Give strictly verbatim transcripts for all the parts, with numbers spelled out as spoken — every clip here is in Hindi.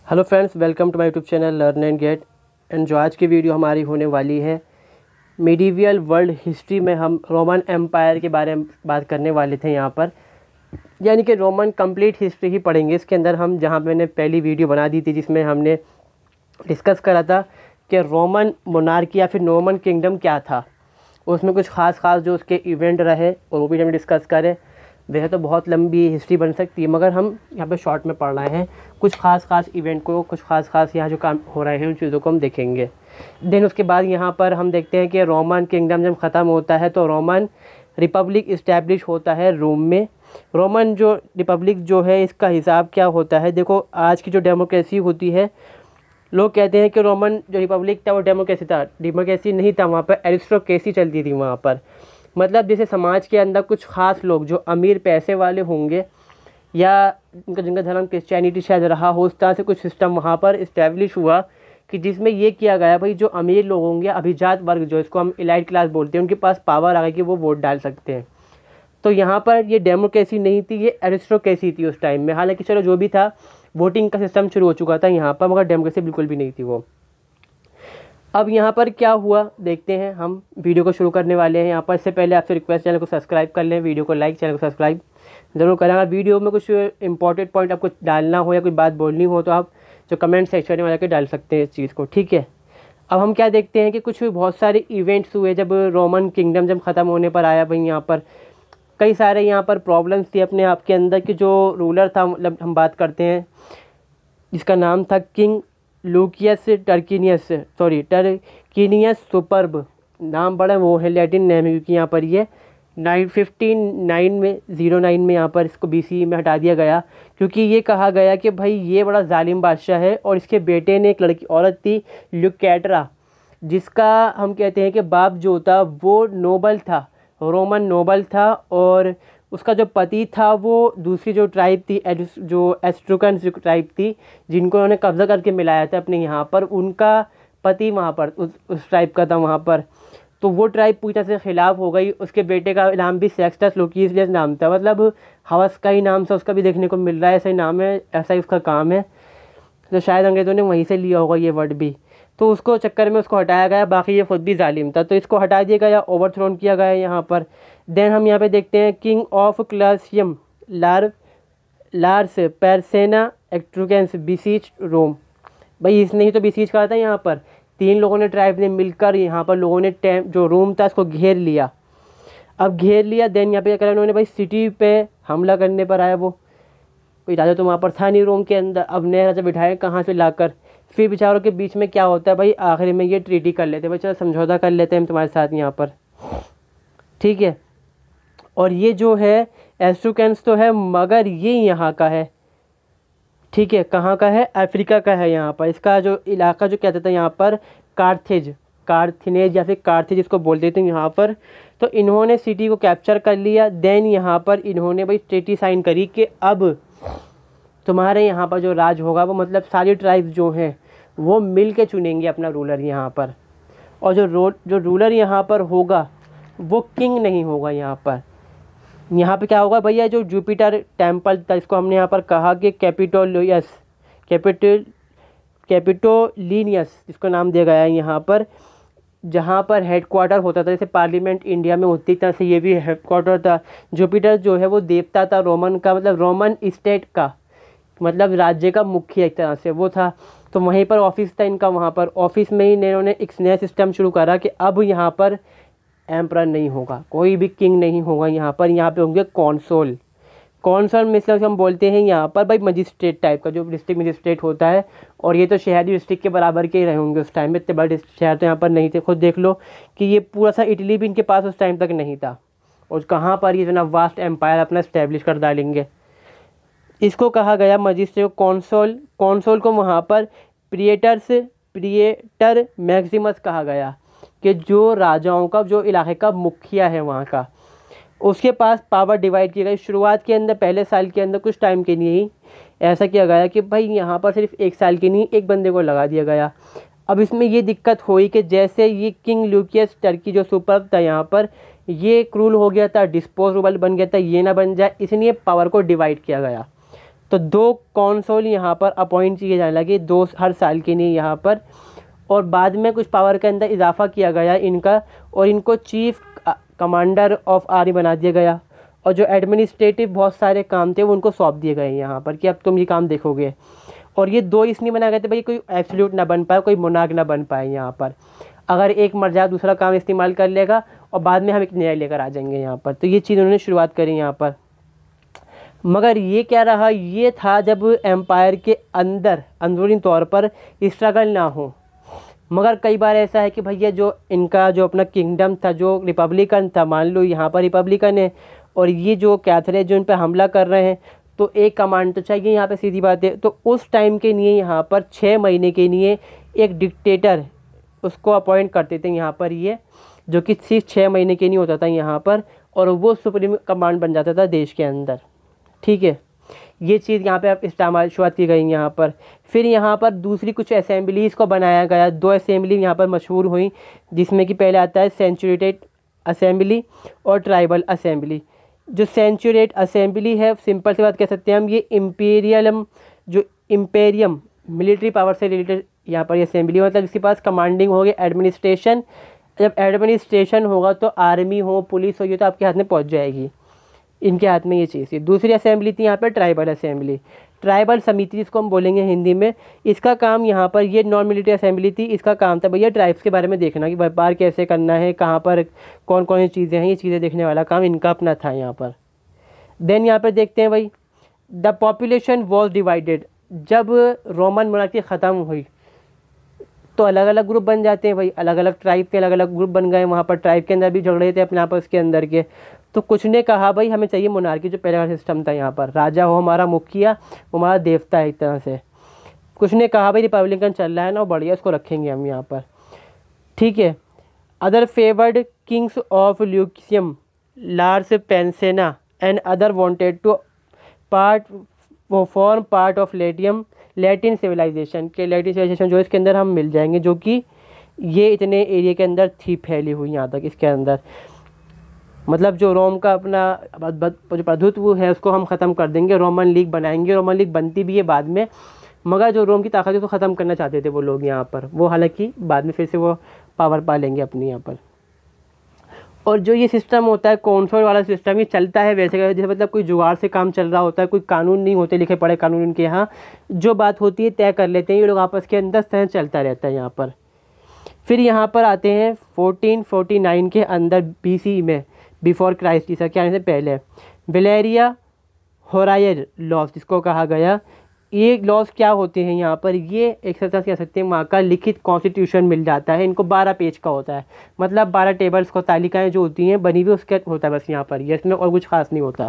Hello friends, welcome to my YouTube channel learn and get. And जो आज की वीडियो हमारी होने वाली है, मिडीवियल वर्ल्ड हिस्ट्री में हम रोमन एम्पायर के बारे में बात करने वाले थे यहाँ पर, यानी कि रोमन कंप्लीट हिस्ट्री ही पढ़ेंगे। इसके अंदर हम जहाँ मैंने पहली वीडियो बना दी थी जिसमें हमने डिस्कस करा था कि रोमन मोनार्की या फिर रोमन किंगडम क्या था, उसमें कुछ ख़ास ख़ास जो उसके इवेंट रहे और वो भी हम डिस्कस करें। वैसे तो बहुत लंबी हिस्ट्री बन सकती है, मगर हम यहाँ पे शॉर्ट में पढ़ रहे हैं कुछ ख़ास ख़ास इवेंट को, कुछ ख़ास ख़ास यहाँ जो काम हो रहे हैं उन चीज़ों को हम देखेंगे। देन उसके बाद यहाँ पर हम देखते हैं कि रोमन किंगडम जब ख़त्म होता है तो रोमन रिपब्लिक इस्टेब्लिश होता है रोम में। रोमन जो रिपब्लिक जो है इसका हिसाब क्या होता है, देखो आज की जो डेमोक्रेसी होती है, लोग कहते हैं कि रोमन जो रिपब्लिक था वो डेमोक्रेसी था। डेमोक्रेसी नहीं था, वहाँ पर एरिस्टोक्रेसी चलती थी वहाँ पर। मतलब जैसे समाज के अंदर कुछ ख़ास लोग जो अमीर पैसे वाले होंगे या उनका जिनका धर्म क्रिश्चियनिटी शायद रहा हो, उस तरह से कुछ सिस्टम वहाँ पर इस्टेब्लिश हुआ कि जिसमें ये किया गया भाई जो अमीर लोग होंगे, अभिजात वर्ग जो इसको हम एलाइट क्लास बोलते हैं, उनके पास पावर आ गई कि वो वोट डाल सकते हैं। तो यहाँ पर ये डेमोक्रेसी नहीं थी, ये एरिस्टोक्रेसी थी उस टाइम में। हालांकि चलो जो भी था, वोटिंग का सिस्टम शुरू हो चुका था यहाँ पर, मगर डेमोक्रेसी बिल्कुल भी नहीं थी वो। अब यहाँ पर क्या हुआ देखते हैं, हम वीडियो को शुरू करने वाले हैं। यहाँ पर इससे पहले आपसे रिक्वेस्ट, चैनल को सब्सक्राइब कर लें, वीडियो को लाइक, चैनल को सब्सक्राइब ज़रूर करें। अगर वीडियो में कुछ इंपॉर्टेंट पॉइंट आपको डालना हो या कोई बात बोलनी हो तो आप जो कमेंट सेक्शन में जाकर डाल सकते हैं इस चीज़ को, ठीक है। अब हम क्या देखते हैं कि कुछ बहुत सारे इवेंट्स हुए जब रोमन किंगडम जब ख़त्म होने पर आया। भाई यहाँ पर कई सारे यहाँ पर प्रॉब्लम्स थी अपने आप के अंदर कि जो रूलर था, मतलब हम बात करते हैं जिसका नाम था king Lucius Tarquinius sorry Tarquinius superb, नाम बड़ा वो है, लैटिन नेम है, क्योंकि यहाँ पर ये नाइन फिफ्टीन नाइन में ज़ीरो नाइन में यहाँ पर इसको बीसी में हटा दिया गया, क्योंकि ये कहा गया कि भाई ये बड़ा जालिम बादशाह है। और इसके बेटे ने एक लड़की औरत थी ल्यूकैट्रा, जिसका हम कहते हैं कि बाप जो था वो नोबल था, रोमन नोबल था, और उसका जो पति था वो दूसरी जो ट्राइब थी, जो एस्ट्रुकन ट्राइब थी, जिनको उन्होंने कब्ज़ा करके मिलाया था अपने यहाँ पर, उनका पति वहाँ पर उस उस ट्राइब का था वहाँ पर। तो वो ट्राइब पूरी तरह से ख़िलाफ़ हो गई। उसके बेटे का नाम भी सेक्सटस लुकियस नाम था, मतलब हवस का ही नाम था उसका भी देखने को मिल रहा है, ऐसा ही नाम है, ऐसा ही उसका काम है। तो शायद अंग्रेज़ों ने वहीं से लिया होगा ये वर्ड भी। तो उसको चक्कर में उसको हटाया गया, बाकी ये खुद भी जालिम था तो इसको हटा दिया गया, ओवरथ्रोन किया गया यहाँ पर। देन हम यहाँ पे देखते हैं किंग ऑफ क्लासियम लार लार्स पैरसेना एक्ट्रुकेंस बिसीच रोम। भाई इसने ही तो बिसीच करा था यहाँ पर, तीन लोगों ने, ट्राइब ने मिलकर यहाँ पर लोगों ने टैम जो रोम था उसको घेर लिया। अब घेर लिया, देन यहाँ पे क्या करा उन्होंने, भाई सिटी पे हमला करने पर आया वो, कोई राजा तो वहाँ पर था नहीं रोम के अंदर। अब नया राजा बिठाए कहाँ से लाकर, फिर बेचारों के बीच में क्या होता है भाई, आखिर में ये ट्रीटी कर लेते हैं, भाई चलो समझौता कर लेते हैं हम तुम्हारे साथ यहाँ पर, ठीक है। और ये जो है एस्ट्रुकेंस तो है, मगर ये यहाँ का है, ठीक है। कहाँ का है, अफ्रीका का है। यहाँ पर इसका जो इलाका जो कहते थे यहाँ पर कार्थेज, कार्थनेज या फिर कार्थेज इसको बोलते थे यहाँ पर। तो इन्होंने सिटी को कैप्चर कर लिया। देन यहाँ पर इन्होंने भाई ट्रीटी साइन करी कि अब तुम्हारे यहाँ पर जो राज होगा वो, मतलब सारी ट्राइब्स जो हैं वो मिल के चुनेंगे अपना रूलर यहाँ पर। और जो रो जो रूलर यहाँ पर होगा वो किंग नहीं होगा यहाँ पर। यहाँ पे क्या होगा भैया, जो जुपिटर टेम्पल था, इसको हमने यहाँ पर कहा कि कैपिटोलियस कैपिटल कैपिटोलिनियस जिसको नाम दिया गया है यहाँ पर, जहाँ पर हेडक्वार्टर होता था, जैसे पार्लियामेंट इंडिया में होती तरह से ये भी हेडक्वार्टर था। जुपिटर जो है वो देवता था रोमन का, मतलब रोमन स्टेट का, मतलब राज्य का मुखिया एक तरह से वो था। तो वहीं पर ऑफिस था इनका, वहाँ पर ऑफिस में ही इन्होंने एक नया सिस्टम शुरू करा कि अब यहाँ पर एम्परर नहीं होगा, कोई भी किंग नहीं होगा यहाँ पर। यहाँ पे होंगे कॉन्सोल। कॉन्सोल मतलब हम बोलते हैं यहाँ पर भाई मजिस्ट्रेट टाइप का, जो डिस्ट्रिक्ट मजिस्ट्रेट होता है। और ये तो शहरी डिस्ट्रिक्ट के बराबर के ही रहे होंगे उस टाइम में, इतने बड़े शहर तो यहाँ पर नहीं थे। खुद देख लो कि ये पूरा सा इटली भी इनके पास उस टाइम तक नहीं था, और कहाँ पर ये जो ना वास्ट एम्पायर अपना इस्टेब्लिश कर डालेंगे। इसको कहा गया मजिस्ट्रेट कॉन्सोल। कॉन्सोल को वहाँ पर प्रिएटर्स प्रिएटर मैक्सिमस कहा गया, कि जो राजाओं का, जो इलाके का मुखिया है वहाँ का, उसके पास पावर डिवाइड की गई। शुरुआत के अंदर पहले साल के अंदर कुछ टाइम के लिए ही ऐसा किया गया कि भाई यहाँ पर सिर्फ एक साल के नहीं एक बंदे को लगा दिया गया। अब इसमें ये दिक्कत हुई कि जैसे ये किंग लूकियस टर्की जो सुपर था यहाँ पर, ये क्रूल हो गया था, डिस्पोजेबल बन गया था, ये ना बन जाए, इसलिए पावर को डिवाइड किया गया। तो दो कौंसल यहाँ पर अपॉइंट किए जाने लगे, दो हर साल के लिए यहाँ पर। और बाद में कुछ पावर के अंदर इजाफा किया गया इनका, और इनको चीफ कमांडर ऑफ आर्मी बना दिया गया। और जो एडमिनिस्ट्रेटिव बहुत सारे काम थे वो उनको सौंप दिए गए यहाँ पर कि अब तुम ये काम देखोगे। और ये दो इसलिए बनाए गए थे भाई कोई एब्सोल्यूट ना बन पाए, कोई मोनार्क ना बन पाए यहाँ पर। अगर एक मर जाए दूसरा काम इस्तेमाल कर लेगा और बाद में हम एक नया लेकर आ जाएंगे यहाँ पर। तो ये चीज़ उन्होंने शुरुआत करी यहाँ पर। मगर ये क्या रहा, ये था जब एम्पायर के अंदर अंदरूनी तौर पर स्ट्रगल ना हो। मगर कई बार ऐसा है कि भैया जो इनका जो अपना किंगडम था, जो रिपब्लिकन था, मान लो यहाँ पर रिपब्लिकन है और ये जो कैथलिक जो इन पर हमला कर रहे हैं, तो एक कमांड तो चाहिए यहाँ पे, सीधी बात है। तो उस टाइम के लिए यहाँ पर छः महीने के लिए एक डिक्टेटर उसको अपॉइंट करते थे यहाँ पर ये, जो कि सिर्फ छः महीने के लिए होता था यहाँ पर, और वो सुप्रीम कमांड बन जाता था देश के अंदर। ठीक है, ये चीज़ यहाँ पे अब इस्तेमाल शुरुआत की गई यहाँ पर। फिर यहाँ पर दूसरी कुछ असेंबलीज़ को बनाया गया। दो असेंबली यहाँ पर मशहूर हुई, जिसमें कि पहले आता है सेंचुरेटेड असेंबली और ट्राइबल असेंबली। जो सेंचुरेट असेंबली है, सिंपल सी बात कह सकते हैं हम, ये इम्पीरियलम जो इम्पेरियम मिलिट्री पावर से रिलेटेड यहाँ पर ये असेंबली, मतलब इसके पास कमांडिंग होगी, एडमिनिस्ट्रेशन। जब एडमिनिस्ट्रेशन होगा तो आर्मी हो, पुलिस हो, ये तो आपके हाथ में पहुँच जाएगी, इनके हाथ में ये चीज़ थी। दूसरी असेंबली थी यहाँ पर ट्राइबल असेंबली, ट्राइबल समिति जिसको हम बोलेंगे हिंदी में। इसका काम यहाँ पर, ये नॉन मिलिट्री असेंबली थी, इसका काम था भैया ट्राइब्स के बारे में देखना कि व्यापार कैसे करना है, कहाँ पर कौन कौन सी चीज़ें हैं, ये चीज़ें देखने वाला काम इनका अपना था यहाँ पर। देन यहाँ पर देखते हैं भाई, द पॉपुलेशन वॉज डिवाइडेड। जब रोमन मोनार्की ख़त्म हुई तो अलग अलग ग्रुप बन जाते हैं भाई, अलग अलग ट्राइब के अलग अलग ग्रुप बन गए। वहाँ पर ट्राइब के अंदर भी झगड़े थे अपने आपस के अंदर के। तो कुछ ने कहा भाई हमें चाहिए मोनार्की, जो पहले का सिस्टम था यहाँ पर, राजा हो हमारा मुखिया, वो हमारा देवता है एक तरह से। कुछ ने कहा भाई रिपब्लिकन चल रहा है ना, बढ़िया इसको रखेंगे हम यहाँ पर। ठीक है, other favoured kings of Clusium, Lars Porsena and other wanted to part वो form part of Latium Latin civilisation के। लैटिन सिविलाइजेशन जो इसके अंदर हम मिल जाएंगे, जो कि ये इतने एरिया के अंदर थी फैली हुई यहाँ तक इसके अंदर। मतलब जो रोम का अपना जो प्रभुत्व है उसको हम ख़त्म कर देंगे, रोमन लीग बनाएंगे। रोमन लीग बनती भी है बाद में, मगर जो रोम की ताकत है उसको ख़त्म करना चाहते थे वो लोग यहाँ पर। वो हालांकि बाद में फिर से वो पावर पा लेंगे अपनी यहाँ पर। और जो ये सिस्टम होता है कौंसल वाला सिस्टम, ये चलता है वैसे जैसे मतलब कोई जुगाड़ से काम चल रहा होता है, कोई कानून नहीं होते लिखे पड़े कानून इनके यहाँ, जो बात होती है तय कर लेते हैं ये लोग आपस के अंदर, सहन चलता रहता है यहाँ पर। फिर यहाँ पर आते हैं फोर्टीन फोर्टी नाइन के अंदर बीसी में, बिफोर क्राइस्ट ईसा के आने से पहले, वेलेरिया होरायर लॉज जिसको कहा गया। ये लॉज क्या होते हैं यहाँ पर, ये एक तरह से कह सकते हैं वहाँ का लिखित कॉन्स्टिट्यूशन मिल जाता है इनको। बारह पेज का होता है, मतलब बारह टेबल्स को तालिकाएं जो होती हैं बनी हुई उसका होता है बस यहाँ पर, ये इसमें और कुछ खास नहीं होता।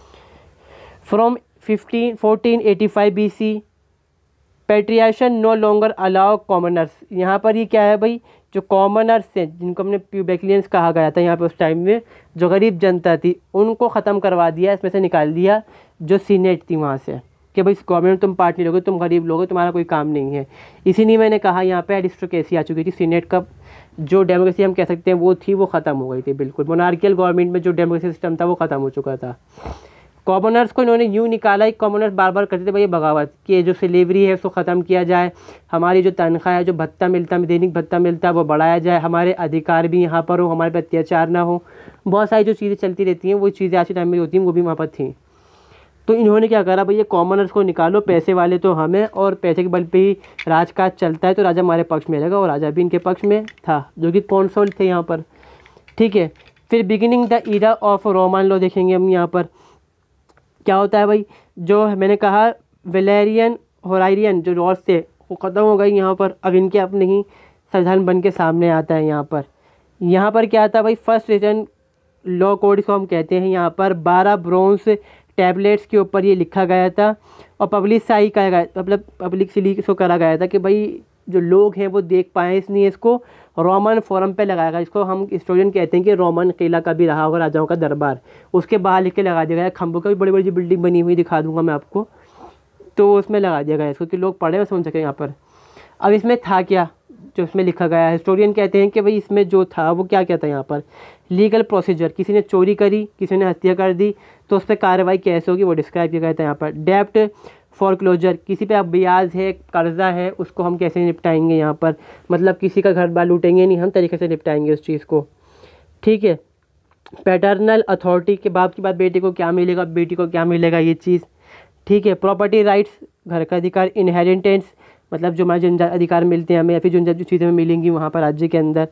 From fifteen fourteen eighty five B C patricians no longer allow commoners. यहाँ पर ये क्या है भाई, जो कॉमनर्स हैं जिनको हमने प्यूबेक्लियंस कहा गया था यहाँ पे उस टाइम में, जो गरीब जनता थी उनको ख़त्म करवा दिया, इसमें से निकाल दिया जो सीनेट थी वहाँ से, कि भाई गवर्नमेंट तुम पार्ट नहीं लोगे, तुम गरीब लोगे, तुम्हारा कोई काम नहीं है। इसीलिए मैंने कहा यहाँ पे एरिस्टोक्रेसी आ चुकी थी, सीनेट का जो डेमोक्रेसी हम कह सकते हैं वो थी, वो ख़त्म हो गई थी बिल्कुल। मोनार्कियल गवर्नमेंट में जो डेमोक्रेसी सिस्टम था वो ख़त्म हो चुका था। कॉमनर्स को इन्होंने यूँ निकाला, एक कॉमनर्स बार बार करते थे भाई बगावत कि जो स्लेवरी है उसको ख़त्म किया जाए, हमारी जो तनख्वाह है, जो भत्ता मिलता है, दैनिक भत्ता मिलता है वो बढ़ाया जाए, हमारे अधिकार भी यहाँ पर हो, हमारे पर अत्याचार ना हो। बहुत सारी जो चीज़ें चलती रहती हैं वो चीज़ें आज के टाइम में होती हैं वो भी वहाँ पर थी। तो इन्होंने क्या करा भाई, ये कॉमनर्स को निकालो, पैसे वाले तो हमें, और पैसे के बल पे ही राजकाज चलता है, तो राजा हमारे पक्ष में रहेगा, और राजा भी इनके पक्ष में था जो कि कौंसल थे यहाँ पर। ठीक है, फिर beginning the era of Roman law देखेंगे हम यहाँ पर। क्या होता है भाई, जो मैंने कहा वेलेरियन होरायरियन जो लॉज थे वो ख़त्म हो गई यहाँ पर, अब इनके अपने ही संविधान बन के सामने आता है यहाँ पर। यहाँ पर क्या आता है भाई, फर्स्ट रिटन लॉ कोड इसको हम कहते हैं यहाँ पर। बारह ब्रोंज टैबलेट्स के ऊपर ये लिखा गया था, और पब्लिसाई करा गया, मतलब पब्लिक से लीक इसको करा गया था कि भाई जो लोग हैं वो देख पाएँ, इसलिए इसको रोमन फोरम पे लगाया गया, इसको हम हिस्टोरियन कहते हैं कि रोमन किला का भी रहा होगा राजाओं का दरबार, उसके बाहर लिख के लगा दिया गया। खंभों का भी बड़ी बड़ी बिल्डिंग बनी हुई दिखा दूंगा मैं आपको, तो उसमें लगा दिया गया इसको कि लोग पढ़े और समझ सकें यहाँ पर। अब इसमें था क्या, जो इसमें लिखा गया है। हिस्टोरियन कहते हैं कि भाई इसमें जो था वो क्या क्या था यहाँ पर, लीगल प्रोसीजर, किसी ने चोरी करी, किसी ने हत्या कर दी तो उस पर कार्रवाई कैसे होगी वो डिस्क्राइब किया गया था यहाँ पर। डेप्ट फॉरक्लोजर, किसी पे अब ब्याज है, कर्जा है, उसको हम कैसे निपटाएंगे यहाँ पर, मतलब किसी का घर बार लूटेंगे नहीं, हम तरीके से निपटाएंगे उस चीज़ को, ठीक है। पैटर्नल अथॉरिटी के बाप की बात, बेटे को क्या मिलेगा, बेटी को क्या मिलेगा, ये चीज़, ठीक है। प्रॉपर्टी राइट्स, घर का अधिकार। इनहेरिटेंस, मतलब जो हमारे जिन अधिकार मिलते हैं हमें या फिर जो जो चीज़ें मिलेंगी वहाँ पर राज्य के अंदर।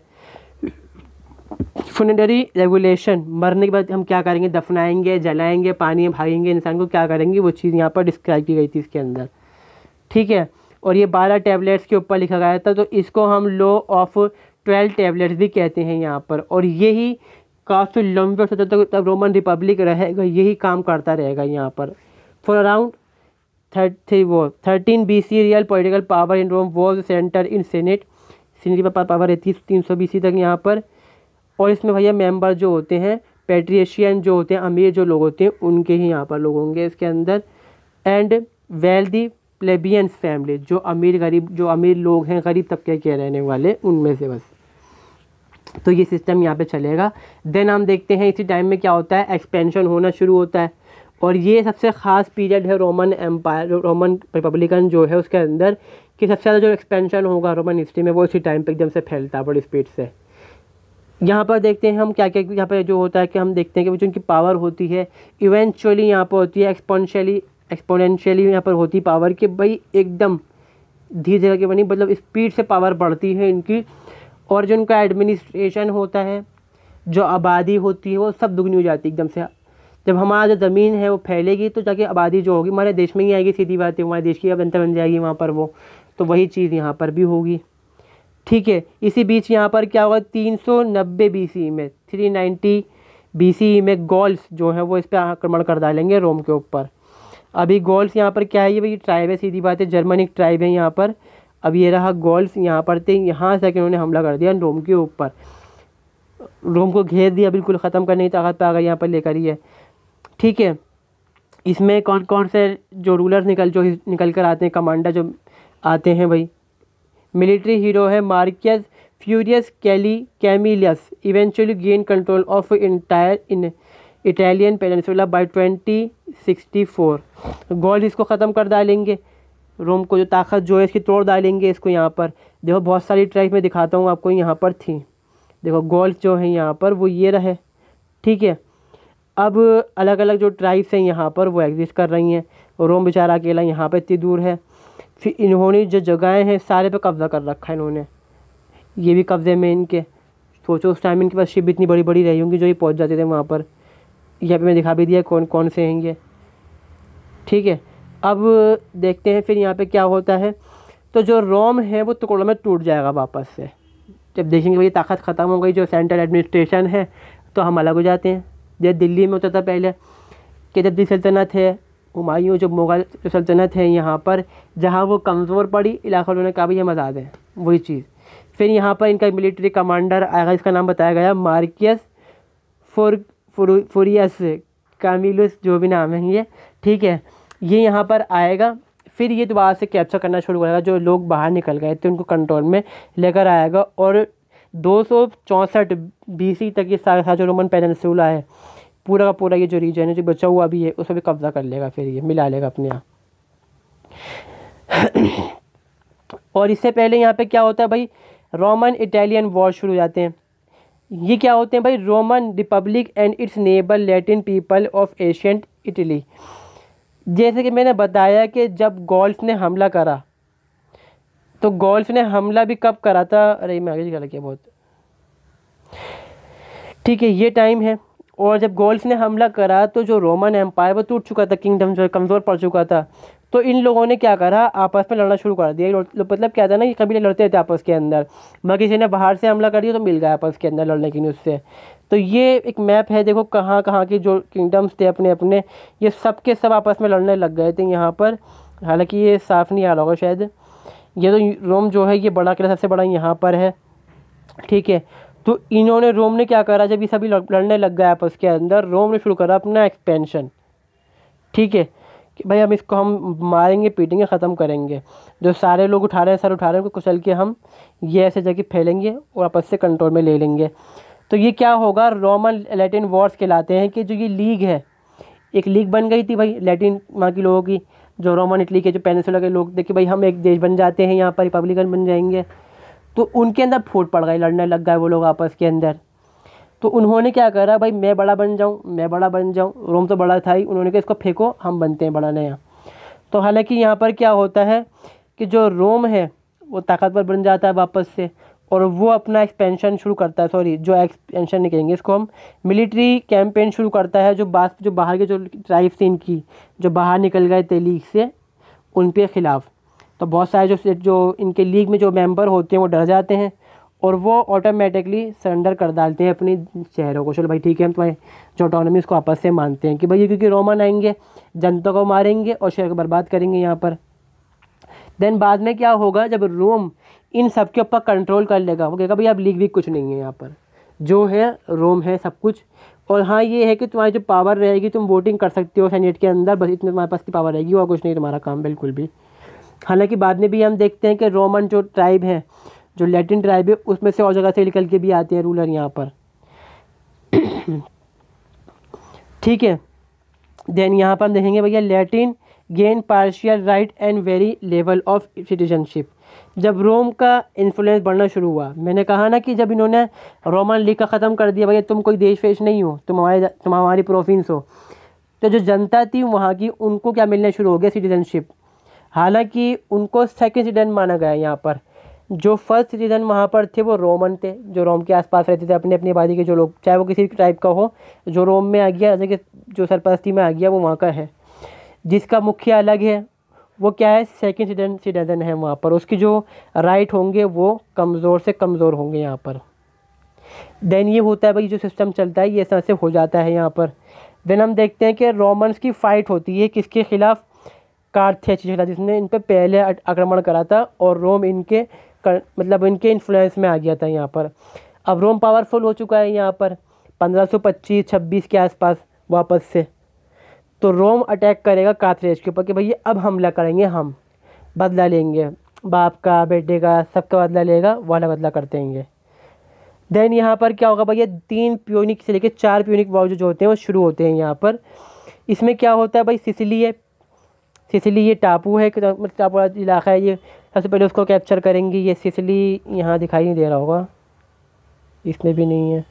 फुनडरी रेगुलेशन, मरने के बाद हम क्या करेंगे, दफनाएंगे, जलाएंगे, पानी में भागेंगे, इंसान को क्या करेंगे, वो चीज़ यहाँ पर डिस्क्राइब की गई थी इसके अंदर, ठीक है। और ये बारह टैबलेट्स के ऊपर लिखा गया था, तो इसको हम लॉ ऑफ ट्वेल्व टैबलेट्स भी कहते हैं यहाँ पर। और यही काफ़ी लंबे समय तक तब रोमन रिपब्लिक रहेगा, यही काम करता रहेगा यहाँ पर। फॉर अराउंड थर्टी वो thirteen B C real political power in Rome was centre in senate, senate पर पावर रहती है तीन सौ बी सी तक यहाँ पर। और इसमें भैया मेंबर जो होते हैं पेट्रिशियन जो होते हैं, अमीर जो लोग होते हैं, उनके ही यहाँ पर लोग होंगे इसके अंदर। एंड वेल्दी प्लेबियंस फैमिली, जो अमीर गरीब जो अमीर लोग हैं, गरीब तबके के रहने वाले, उनमें से बस। तो ये सिस्टम यहाँ पे चलेगा। देन हम देखते हैं इसी टाइम में क्या होता है, एक्सपेंशन होना शुरू होता है। और ये सबसे ख़ास पीरियड है रोमन एम्पायर, रोमन रिपब्लिकन जो है उसके अंदर, कि सबसे ज़्यादा जो एक्सपेंशन होगा रोमन हिस्ट्री में वो इसी टाइम पे एकदम से फैलता है बड़ी स्पीड से। यहाँ पर देखते हैं हम क्या क्या यहाँ पर जो होता है कि हम देखते हैं कि जो उनकी पावर होती है इवेंचुअली यहाँ पर होती है एक्सपोनेंशियली एक्सपोनेंशियली यहाँ पर होती पावर कि भाई एकदम धीरे धीरे के बनी, मतलब स्पीड से पावर बढ़ती है इनकी। और जो उनका एडमिनिस्ट्रेशन होता है, जो आबादी होती है, वो सब दुगनी हो जाती है एकदम से। जब हमारा जो ज़मीन है वो फैलेगी तो जाके आबादी जो होगी हमारे देश में ही आएगी, सीधी बात है, हमारे देश की जनता बन जाएगी वहाँ पर वो। तो वही चीज़ यहाँ पर भी होगी, ठीक है। इसी बीच यहाँ पर क्या होगा, तीन सौ नब्बे बी सी में थ्री नाइन्टी बी सी में गॉल्स जो है वो इस पर आक्रमण कर डालेंगे रोम के ऊपर। अभी गॉल्स यहाँ पर क्या है, ये भाई ट्राइब है, सीधी बात है, जर्मनिक ट्राइब है यहाँ पर। अब ये रहा गॉल्स यहाँ पर थे, यहाँ से इन्होंने हमला कर दिया रोम के ऊपर, रोम को घेर दिया, बिल्कुल ख़त्म करने की ताकत पर आ गई यहाँ पर लेकर ही है, ठीक है। इसमें कौन कौन से जो रूलर्स निकल जो निकल कर आते हैं, कमांडर जो आते हैं भाई, मिलिट्री हीरो है मार्कियस फ्यूरियस कैली Camillus, eventually gain control of entire in Italian peninsula by twenty sixty four. Gauls इसको ख़त्म कर डालेंगे, रोम को जो ताकत जो है इसकी तोड़ डालेंगे इसको। यहाँ पर देखो बहुत सारी ट्राइब में दिखाता हूँ आपको, यहाँ पर थी, देखो गॉल्स जो है यहाँ पर वो ये रहे, ठीक है। अब अलग अलग जो ट्राइब्स हैं यहाँ पर वो एग्जिस्ट कर रही हैं, और रोम बेचारा अकेला यहाँ पर इतनी दूर है। फिर इन्होंने जो जगहें हैं सारे पे कब्ज़ा कर रखा है इन्होंने, ये भी कब्ज़े में इनके। सोचो उस टाइम इनके पास शिप इतनी बड़ी बड़ी रही होंगी जो ये पहुँच जाते थे वहाँ पर। यहाँ पे मैं दिखा भी दिया कौन कौन से हैं ये, ठीक है। अब देखते हैं फिर यहाँ पे क्या होता है। तो जो रोम है वो टुकड़ों में टूट जाएगा वापस से, जब देखेंगे भाई ताकत ख़त्म हो गई, जो सेंट्रल एडमिनिस्ट्रेशन है, तो हम अलग हो जाते हैं। जैसे दिल्ली में होता था पहले कि जब दिल्ली सल्तनत है, हुमायूं जो मुग़ल सल्तनत है यहाँ पर, जहाँ वो कमज़ोर पड़ी इलाका उन्होंने कहा भाई हम आज़ाद हैं, वही चीज़। फिर यहाँ पर इनका मिलिट्री कमांडर आएगा, इसका नाम बताया गया मार्कियस फोर फुरियस कैमिलस, जो भी नाम है ये, ठीक है। ये यहाँ पर आएगा, फिर ये दोबारा से कैप्चर करना शुरू करेगा, जो लोग बाहर निकल गए थे उनको कंट्रोल में लेकर आएगा। और दो सौ चौंसठ बी सी तक ये सारा जो रोमन पेनिनसुला है पूरा का पूरा, ये जो रीजन है जो बचा हुआ भी है उस पर भी कब्जा कर लेगा, फिर ये मिला लेगा अपने यहाँ। और इससे पहले यहाँ पे क्या होता है भाई, रोमन इटालियन वॉर शुरू हो जाते हैं। ये क्या होते हैं भाई, Roman republic and its neighbour Latin people of ancient Italy. जैसे कि मैंने बताया कि जब गॉल्स ने हमला करा, तो गॉल्स ने हमला भी कब करा था, अरे मैं आगे चला क्या बहुत, ठीक है, ये टाइम है। और जब गॉल्स ने हमला करा तो जो रोमन एम्पायर वो टूट चुका था, किंगडम जो कमज़ोर पड़ चुका था, तो इन लोगों ने क्या करा, आपस में लड़ना शुरू कर दिया। मतलब क्या था ना, ये कभी लड़ते थे आपस के अंदर, मगर किसी ने बाहर से हमला कर दिया तो मिल गया आपस के अंदर लड़ने के लिए उससे। तो ये एक मैप है, देखो कहाँ कहाँ के जो किंगडम्स थे अपने अपने, ये सब के सब आपस में लड़ने लग गए थे यहाँ पर। हालांकि ये साफ़ नहीं आ रहा होगा शायद, ये तो रोम जो है ये बड़ा किला सबसे बड़ा यहाँ पर है, ठीक है। तो इन्होंने रोम ने क्या करा, जब ये सभी लड़ने लग गए आपस के अंदर, रोम ने शुरू करा अपना एक्सपेंशन, ठीक है। कि भाई हम इसको हम मारेंगे, पीटेंगे, ख़त्म करेंगे, जो सारे लोग उठा रहे हैं, सर उठा रहे हैं, उनको कुचल के हम ये ऐसे जगह फैलेंगे और आपस से कंट्रोल में ले लेंगे। तो ये क्या होगा, रोमन लैटिन वॉर्स कहलाते हैं। कि जो ये लीग है, एक लीग बन गई थी भाई लैटिन वहाँ की लोगों की, जो रोमन इटली के जो पेनिनसुला के लोग देखिए भाई हम एक देश बन जाते हैं, यहाँ पर रिपब्लिकन बन जाएंगे। तो उनके अंदर फूट पड़ गई, लड़ने लग गए वो लोग आपस के अंदर। तो उन्होंने क्या करा भाई, मैं बड़ा बन जाऊँ, मैं बड़ा बन जाऊँ, रोम तो बड़ा था ही, उन्होंने कहा इसको फेंको, हम बनते हैं बड़ा नया। तो हालांकि यहाँ पर क्या होता है कि जो रोम है वो ताकतवर बन जाता है वापस से, और वो अपना एक्सपेंशन शुरू करता है, सॉरी जो एक्सपेंशन नहीं कहेंगे इसको हम, मिलिट्री कैंपेन शुरू करता है। जो बास जो बाहर के जो ट्राइब्स थी इनकी, जो बाहर निकल गए थे लीग से, उन पे खिलाफ। तो बहुत सारे जो जो इनके लीग में जो मेंबर होते हैं वो डर जाते हैं और वो ऑटोमेटिकली सरेंडर कर डालते हैं अपने शहरों को। चलो भाई ठीक है, हम तुम्हारे जो ऑटोनॉमी उसको आपस से मानते हैं कि भाई क्योंकि रोमन आएंगे, जनता को मारेंगे और शहर को बर्बाद करेंगे यहाँ पर। देन बाद में क्या होगा, जब रोम इन सब के ऊपर कंट्रोल कर लेगा, वो कहेगा भाई अब लीग भी कुछ नहीं है यहाँ पर, जो है रोम है सब कुछ। और हाँ ये है कि तुम्हारी जो पावर रहेगी, तुम वोटिंग कर सकते हो सेनेट के अंदर, बस इतने तुम्हारे पास की पावर रहेगी और कुछ नहीं तुम्हारा काम बिल्कुल भी। हालांकि बाद में भी हम देखते हैं कि रोमन जो ट्राइब है, जो लैटिन ट्राइब है, उसमें से और जगह से निकल के भी आते हैं रूलर यहाँ पर। ठीक है, देन यहाँ पर हम देखेंगे भैया Latin gain partial right and very level of citizenship. जब रोम का इन्फ्लुएंस बढ़ना शुरू हुआ, मैंने कहा ना कि जब इन्होंने रोमन लीग का ख़त्म कर दिया, भैया तुम कोई देश वेश नहीं हो, तुम हमारे तुम हमारी प्रोविंस हो, तो जो जनता थी वहाँ की, उनको क्या मिलना शुरू हो गया, सिटीजनशिप। हालांकि उनको सेकंड सिटीजन माना गया यहाँ पर। जो फर्स्ट सिटीजन वहाँ पर थे वो रोमन थे, जो रोम के आसपास रहते थे, अपने अपनी आबादी के जो लोग, चाहे वो किसी टाइप का हो, जो रोम में आ गया, जैसे जो सरपरस्ती में आ गया वो वहाँ का है। जिसका मुखिया अलग है वो क्या है, सेकंड सिटीजन सिटीजन है वहाँ पर, उसकी जो राइट होंगे वो कमज़ोर से कमज़ोर होंगे यहाँ पर। देन ये होता है भाई, जो सिस्टम चलता है ये इस तरह से हो जाता है यहाँ पर। देन हम देखते हैं कि रोमन्स की फ़ाइट होती है किसके खिलाफ, कार्थेज के खिलाफ, जिसने इन पर पहले आक्रमण करा था और रोम इनके कर, मतलब इनके इन्फ्लुएंस में आ गया था यहाँ पर। अब रोम पावरफुल हो चुका है यहाँ पर पंद्रह सौ पच्चीस छब्बीस के आसपास वापस से। तो रोम अटैक करेगा कार्थेज के ऊपर कि भैया अब हमला करेंगे, हम बदला लेंगे, बाप का बेटे का सबका बदला लेगा, वाला बदला करते हैं। देन यहाँ पर क्या होगा भैया, तीन प्यूनिक से लेकर चार प्यूनिक वॉर जो होते हैं वो शुरू होते हैं यहाँ पर। इसमें क्या होता है भाई, सिसिली है, सिसिली ये टापू है, मतलब टापू वाला इलाका है, ये सबसे पहले उसको कैप्चर करेंगे। ये सिसिली यहाँ दिखाई नहीं दे रहा होगा, इसमें भी नहीं है,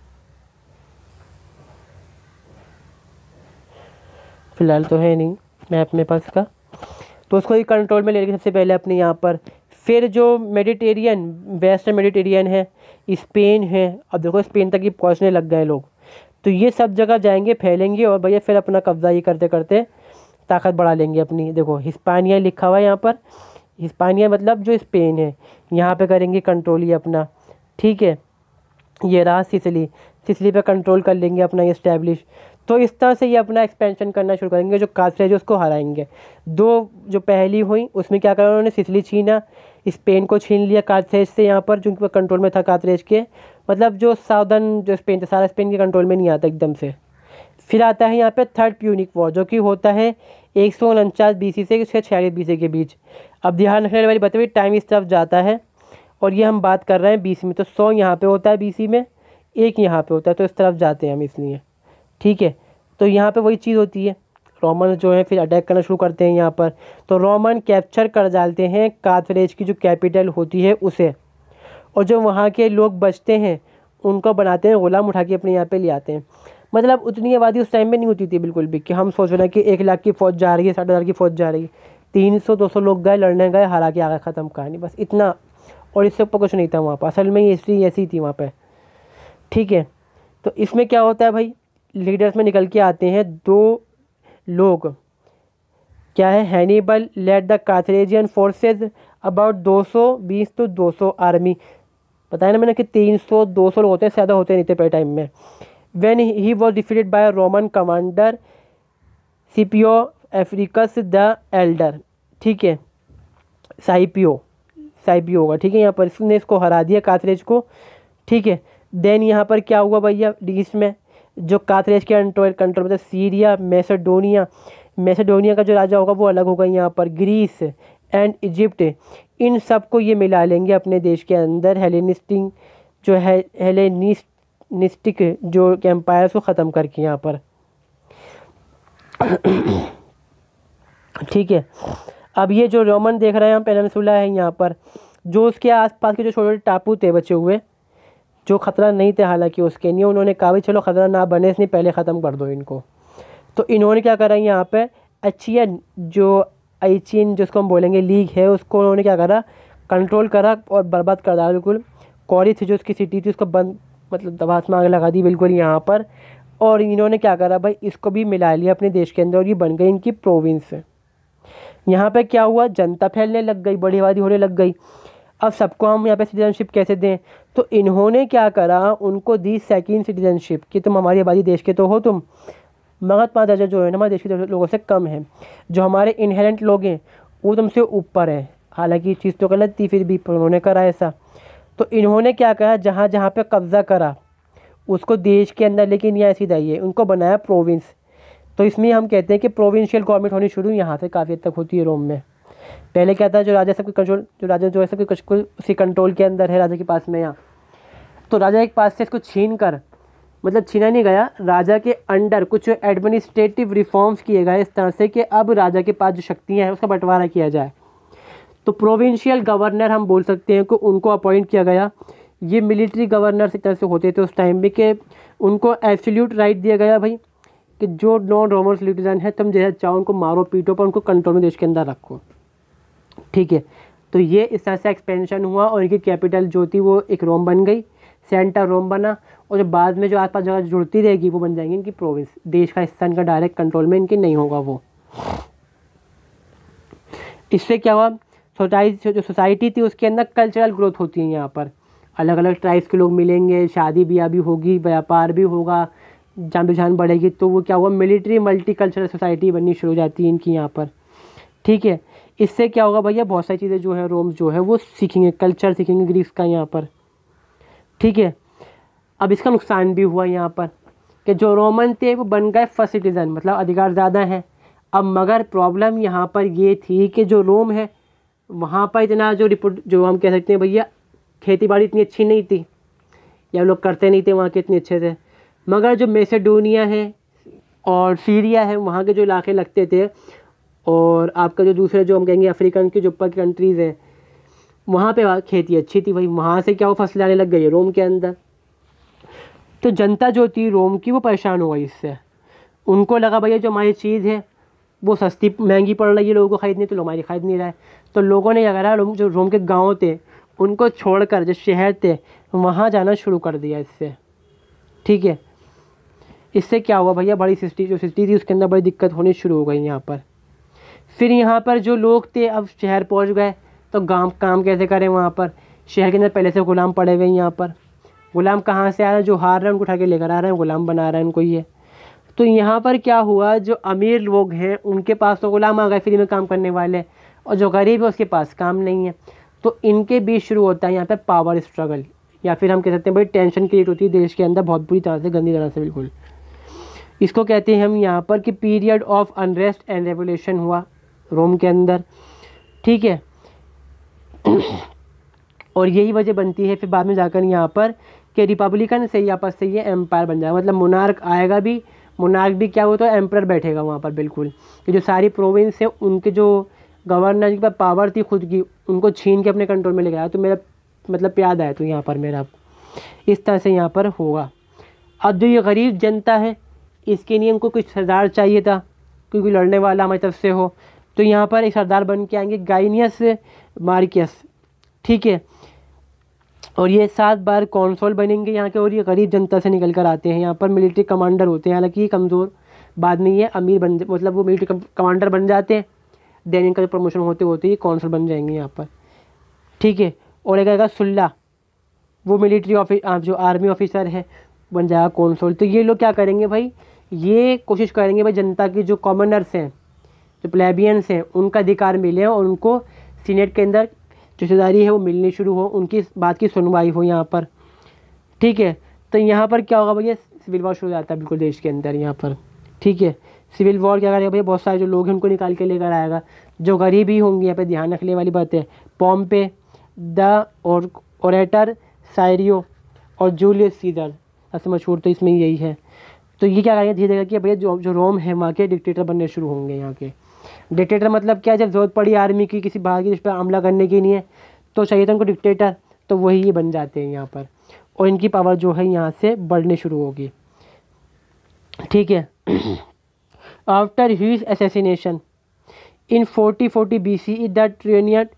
फ़िलहाल तो है नहीं मैप में पास का। तो उसको ही कंट्रोल में ले लेंगे सबसे पहले अपने यहाँ पर। फिर जो मेडिटेरियन, वेस्टर्न मेडिटेरियन है, स्पेन है, अब देखो स्पेन तक ही पहुँचने लग गए लोग, तो ये सब जगह जाएंगे, फैलेंगे और भैया फिर अपना कब्जा ये करते करते ताकत बढ़ा लेंगे अपनी। देखो हिस्पानिया लिखा हुआ है यहाँ पर, हिस्पानिया मतलब जो स्पेन है, यहाँ पे करेंगे कंट्रोल ये अपना। ठीक है, ये रहा सिसिली, सिसिली पे कंट्रोल कर लेंगे अपना ये इस्टेब्लिश। तो इस तरह से ये अपना एक्सपेंशन करना शुरू करेंगे। जो कार्थेज उसको हराएंगे। दो जो पहली हुई उसमें क्या करा उन्होंने, सिसिली छीना, स्पेन को छीन लिया कार्थेज से यहाँ पर, जो कंट्रोल में था कार्थेज के, मतलब जो साउदर्न जो स्पेन था सारा स्पेन के कंट्रोल में नहीं आता एकदम से। फिर आता है यहाँ पे थर्ड प्यूनिक वॉर, जो कि होता है एक सौ उनचास बी सी से एक सौ छियालीस बी सी के बीच। अब ध्यान रखने वाली बात है, टाइम इस तरफ जाता है और ये हम बात कर रहे हैं बी सी में, तो सौ यहाँ पे होता है बी सी में, एक यहाँ पे होता है, तो इस तरफ जाते हैं हम इसलिए। ठीक है, तो यहाँ पे वही चीज़ होती है, रोमन जो है फिर अटैक करना शुरू करते हैं यहाँ पर। तो रोमन कैप्चर कर डालते हैं कार्थेज की जो कैपिटल होती है उसे, और जो वहाँ के लोग बचते हैं उनको बनाते हैं गुलाम, उठा के अपने यहाँ पे ले आते हैं। मतलब उतनी आबादी उस टाइम में नहीं होती थी बिल्कुल भी कि हम सोच रहे हैं कि एक लाख की फ़ौज जा रही है, साठ हज़ार की फ़ौज जा रही है। तीन सौ दो सौ लोग गए, लड़ने गए, हरा के आगे ख़त्म कहानी, बस इतना, और इससे ऊपर कुछ नहीं था वहाँ पर। असल में ये हिस्ट्री ऐसी थी वहाँ पर। ठीक है, तो इसमें क्या होता है भाई, लीडर्स में निकल के आते हैं दो लोग, क्या है, Hannibal led the Carthaginian forces about दो सौ बीस टू दो सौ आर्मी। बताया ना मैंने कि तीन सौ दो सौ लोग होते हैं, ज़्यादा होते नहीं थे पहले टाइम में। When he was defeated by Roman commander Scipio Africanus the elder. ठीक है, साइपियो साइपियो होगा, ठीक है, यहाँ पर इसने इसको हरा दिया कार्थेज को। ठीक है, देन यहाँ पर क्या हुआ भैया, ईस्ट में जो कार्थेज के कंट्रोल कंट्रोल मतलब सीरिया, मैसेडोनिया, मैसेडोनिया का जो राजा होगा वो अलग होगा यहाँ पर, ग्रीस एंड इजिप्ट, इन सब को ये मिला लेंगे अपने देश के अंदर, हेलेनिस्टिक जो है हेलेनिस्टिक जो एम्पायर को ख़त्म करके यहाँ पर। ठीक है, अब ये जो रोमन देख रहे हैं हम पेनिनसुला है यहाँ पर, जो उसके आसपास के जो छोटे छोटे टापू थे बचे हुए जो ख़तरा नहीं थे हालांकि उसके लिए, उन्होंने कहा भी चलो ख़तरा ना बने इसलिए पहले ख़त्म कर दो इनको। तो इन्होंने क्या करा यहाँ पे, अचियन जो आइचिन जिसको हम बोलेंगे लीग है, उसको उन्होंने क्या करा, कंट्रोल करा और बर्बाद कर दिया बिल्कुल। कॉरिथ जो उसकी सिटी थी उसको बंद मतलब दबास में आग लगा दी बिल्कुल यहाँ पर। और इन्होंने क्या करा भाई, इसको भी मिला लिया अपने देश के अंदर और ये बन गई इनकी प्रोविंस। यहाँ पे क्या हुआ, जनता फैलने लग गई, बड़ी आबादी होने लग गई। अब सबको हम यहाँ पे सिटीजनशिप कैसे दें, तो इन्होंने क्या करा, उनको दी सेकंड सिटीजनशिप कि तुम हमारी आबादी देश के तो हो तुम, मगर पाँच दर्जा जो है ना हमारे देश के लोगों से कम है, जो हमारे इनहेरेंट लोग हैं वो तुमसे ऊपर हैं। हालांकि ये चीज़ तो गलत थी, फिर भी उन्होंने करा ऐसा। तो इन्होंने क्या करा, जहाँ जहाँ पे कब्ज़ा करा उसको देश के अंदर लेकिन यहाँ सीधा ही है, उनको बनाया प्रोविंस। तो इसमें हम कहते हैं कि प्रोविंशियल गवर्नमेंट होनी शुरू यहाँ से काफ़ी हद तक होती है रोम में। पहले क्या था, जो राजा सबके कंट्रोल जो राजा जो है सबके कुछ उसी कंट्रोल के अंदर है राजा के पास में यहाँ, तो राजा के पास से इसको छीन कर, मतलब छीना नहीं गया, राजा के अंडर कुछ एडमिनिस्ट्रेटिव रिफॉर्म्स किए गए इस तरह से कि अब राजा के पास जो शक्तियाँ हैं उसका बंटवारा किया जाए। तो प्रोविंशियल गवर्नर हम बोल सकते हैं कि उनको अपॉइंट किया गया। ये मिलिट्री गवर्नर एक तरह से होते थे उस टाइम में, कि उनको एब्सोल्यूट राइट दिया गया भाई कि जो नॉन रोमन सिटीजन है तुम जैसे चाहो उनको मारो पीटो पर उनको कंट्रोल में देश के अंदर रखो। ठीक है, तो ये इस तरह से एक्सपेंशन हुआ और इनकी कैपिटल जो थी वो एक रोम बन गई, सेंटर रोम बना, और जो बाद में जो आसपास जगह जुड़ती रहेगी वो बन जाएंगी इनकी प्रोविंस। देश का हिस्सा इनका डायरेक्ट कंट्रोल में इनके नहीं होगा वो। इससे क्या हुआ, सोसाइटी जो सोसाइटी थी उसके अंदर कल्चरल ग्रोथ होती है। यहाँ पर अलग अलग ट्राइब्स के लोग मिलेंगे, शादी ब्याह भी होगी, व्यापार भी होगा, जान पहचान बढ़ेगी। तो वो क्या हुआ, मिलिट्री मल्टी कल्चरल सोसाइटी बननी शुरू हो जाती है इनकी यहाँ पर। ठीक है, इससे क्या होगा भैया, बहुत सारी चीज़ें जो है रोम जो है वो सीखेंगे, कल्चर सीखेंगे ग्रीस का यहाँ पर। ठीक है, अब इसका नुकसान भी हुआ यहाँ पर कि जो रोमन थे वो बन गए फर्स्ट सिटीज़न, मतलब अधिकार ज़्यादा हैं। अब मगर प्रॉब्लम यहाँ पर ये थी कि जो रोम है वहाँ पर इतना जो रिपोर्ट जो हम कह सकते हैं भैया खेती बाड़ी इतनी अच्छी नहीं थी, या लोग करते नहीं थे वहाँ के इतने अच्छे से। मगर जो मैसेडोनिया है और सीरिया है वहाँ के जो इलाके लगते थे, और आपका जो दूसरे जो हम कहेंगे अफ्रीकन के जो ऊपर की कंट्रीज़ हैं वहाँ पे खेती अच्छी थी भाई, वहाँ से क्या वो फसलें आने लग गई रोम के अंदर। तो जनता जो थी रोम की वो परेशान हो गई इससे, उनको लगा भैया जो हमारी चीज़ है वो सस्ती महंगी पड़ रही है लोगों को ख़रीदनी, तो लोग हमारी ख़रीद नहीं रहे। तो लोगों ने क्या करा, जो रोम के गाँव थे उनको छोड़कर जो शहर थे वहाँ जाना शुरू कर दिया इससे। ठीक है, इससे क्या हुआ भैया, बड़ी सिटी जो सिटी थी उसके अंदर बड़ी दिक्कत होनी शुरू हो गई यहाँ पर। फिर यहाँ पर जो लोग थे अब शहर पहुँच गए, तो गाँव काम कैसे करें वहाँ पर, शहर के अंदर पहले से गुलाम पड़े हुए हैं। यहाँ पर गुलाम कहाँ से आ रहे हैं, जो हार रहे हैं उनको उठा के लेकर आ रहे हैं, गुलाम बना रहे हैं उनको ये। तो यहाँ पर क्या हुआ, जो अमीर लोग हैं उनके पास तो गुलाम आ गए फ्री में काम करने वाले, और जो गरीब है उसके पास काम नहीं है। तो इनके बीच शुरू होता है यहाँ पर पावर स्ट्रगल, या फिर हम कह सकते हैं भाई टेंशन क्रिएट होती है देश के अंदर बहुत बुरी तरह से, गंदी तरह से बिल्कुल। इसको कहते हैं हम यहाँ पर कि period of unrest and revolution हुआ रोम के अंदर। ठीक है, और यही वजह बनती है फिर बाद में जाकर यहाँ पर कि रिपब्लिकन से ही आपस से ये एम्पायर बन जाएगा, मतलब मोनार्क आएगा भी, मोनार्क भी क्या हो तो एम्परर बैठेगा वहाँ पर बिल्कुल, कि जो सारी प्रोविंस है उनके जो गवर्नर की पावर थी खुद की उनको छीन के अपने कंट्रोल में ले गया। तो मेरा मतलब याद आया तो यहाँ पर मेरा इस तरह से यहाँ पर होगा। अब जो ये गरीब जनता है इसके लिए उनको कुछ सरदार चाहिए था, क्योंकि लड़ने वाला हमारी तरफ से हो, तो यहाँ पर एक सरदार बन के आएंगे गाइनियस मार्कियस। ठीक है, और ये सात बार कौंसल बनेंगे यहाँ के, और ये गरीब जनता से निकल कर आते हैं। यहाँ पर मिलिट्री कमांडर होते हैं, हालांकि कमज़ोर, बाद में ये अमीर बन मतलब वो मिलिट्री कमांडर बन जाते हैं, देन इनका जो प्रमोशन होते होते ये कौंसल बन जाएंगे यहाँ पर। ठीक है, और एक आएगा सुल्ला, वो मिलिट्री ऑफिस जो आर्मी ऑफिसर है बन जाएगा कौंसल। तो ये लोग क्या करेंगे भाई, ये कोशिश करेंगे भाई जनता की जो कॉमनर्स हैं, जो प्लेबियंस हैं, उनका अधिकार मिले और उनको सीनेट के अंदर जो हिस्सेदारी है वो मिलनी शुरू हो, उनकी बात की सुनवाई हो यहाँ पर। ठीक है, तो यहाँ पर क्या होगा भैया, सिविल वॉर शुरू हो जाता है बिल्कुल देश के अंदर यहाँ पर। ठीक है, सिविल वॉर क्या करेगा भैया, बहुत सारे जो लोग हैं उनको निकाल के लेकर आएगा, जो गरीब ही होंगे, यहाँ पे ध्यान रखने वाली बात है। पॉम्पे, द और ओरेटर, साइरियो और जूलियस सीजर, सबसे मशहूर तो इसमें यही है। तो ये क्या करेंगे धीरे धीरे कि भैया जो जो रोम है वहाँ के डिक्टेटर बनने शुरू होंगे। यहाँ के डिक्टेटर मतलब क्या, जब ज़रूरत पड़ी आर्मी की किसी बाहर की जिस पर हमला करने के लिए तो चाहिए था उनको डिक्टेटर, तो वही ये बन जाते हैं यहाँ पर, और इनकी पावर जो है यहाँ से बढ़ने शुरू होगी। ठीक है। After huge assassination in forty forty B C E the triumvirate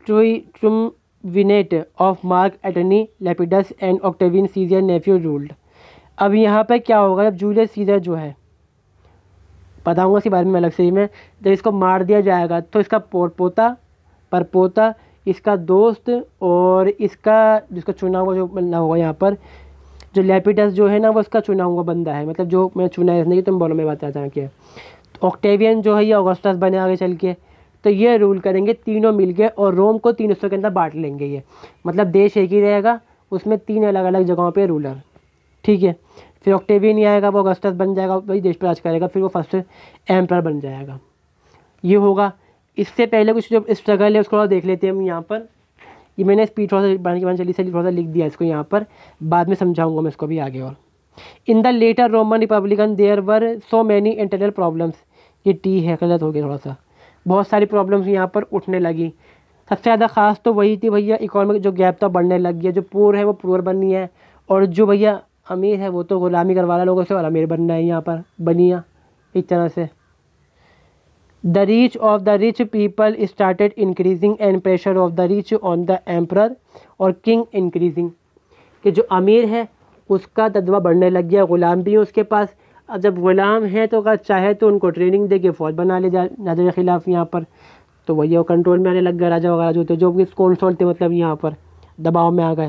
triumvirate of Mark Antony Lepidus and Octavian Caesar nephew ruled. अब यहाँ पर क्या होगा, जब जूलियस सीजर जो है, बताऊँगा इसके बारे में अलग से ही मैं, जब इसको मार दिया जाएगा तो इसका पोता परपोता, इसका दोस्त और इसका जिसका चुना हुआ जो बनना होगा यहाँ पर, जो लेपिडस जो है ना वो उसका चुना हुआ बंदा है, मतलब जो मैं चुना है इसने, तुम बोलो मैं बात आता क्या। तो ऑक्टेवियन जो है ये ऑगस्टस बने आगे चल के, तो ये रूल करेंगे तीनों मिलके, और रोम को तीन हिस्सों के अंदर बांट लेंगे ये, मतलब देश एक ही रहेगा, उसमें तीन अलग अलग जगहों पे रूलर। ठीक है। फिर ऑक्टेवियन ही आएगा, वो ऑगस्टस बन जाएगा, वही देश पर राज करेगा, फिर वो फर्स्ट एम्परर बन जाएगा। ये होगा। इससे पहले कुछ जो स्ट्रगल है उसको देख लेते हैं हम यहाँ पर। ये मैंने स्पीड थोड़ा सा बनाने के बाद जल्दी से थोड़ा सा लिख दिया इसको यहाँ पर, बाद में समझाऊंगा मैं इसको भी आगे। और in the later Roman republican there were so many internal problems, ये टी है गलत हो गया थोड़ा सा, बहुत सारी प्रॉब्लम्स यहाँ पर उठने लगी। सबसे ज़्यादा खास तो वही थी भैया, इकोनॉमिक जो गैप था बढ़ने लग गया, जो पुअर है वो पुअर बननी है, और जो भैया अमीर है वो तो गुलामी करवा रहा लोगों से, और अमीर बनना है यहाँ पर बनिया एक तरह से। The reach of the rich people started increasing and pressure of the rich on the emperor और किंग इंक्रीजिंग, कि जो अमीर है उसका दबदबा बढ़ने लग गया, गुलाम भी है उसके पास। अब जब गुलाम है तो अगर चाहे तो उनको ट्रेनिंग दे के फौज बना ले जाए राजा के खिलाफ यहाँ पर, तो वही वो कंट्रोल में आने लग गया, राजा वगैरह जो थे जो भी कौंसल थे मतलब यहाँ पर दबाव में आ गए।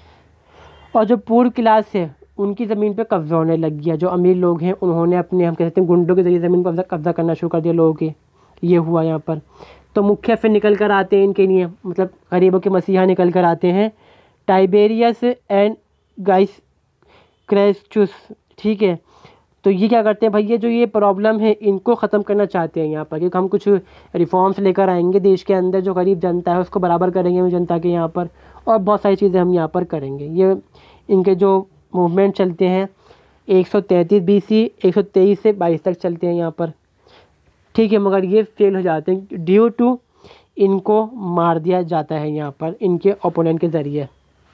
और जो पूर्व क्लास है उनकी ज़मीन पे कब्जा होने लग गया, जो अमीर लोग हैं उन्होंने अपने हम कहते हैं गुंडों के जरिए ज़मीन पर कब्जा करना शुरू कर दिया लोगों की, ये हुआ यहाँ पर। तो मुख्य फिर निकल कर आते हैं इनके लिए, मतलब गरीबों के मसीहा निकल कर आते हैं, टाइबेरियस एंड गाइस क्रेस्चुस। ठीक है। तो ये क्या करते हैं भैया, जो ये प्रॉब्लम है इनको ख़त्म करना चाहते हैं यहाँ पर, क्योंकि हम कुछ रिफॉर्म्स लेकर आएंगे देश के अंदर, जो गरीब जनता है उसको बराबर करेंगे हम जनता के यहाँ पर, और बहुत सारी चीज़ें हम यहाँ पर करेंगे। ये इनके जो मूवमेंट चलते हैं एक सौ तैंतीस बी सी एक सौ तेईस से बाईस तक चलते हैं यहाँ पर। ठीक है। मगर ये फेल हो जाते हैं ड्यू टू इनको मार दिया जाता है यहाँ पर इनके ओपोनेंट के ज़रिए।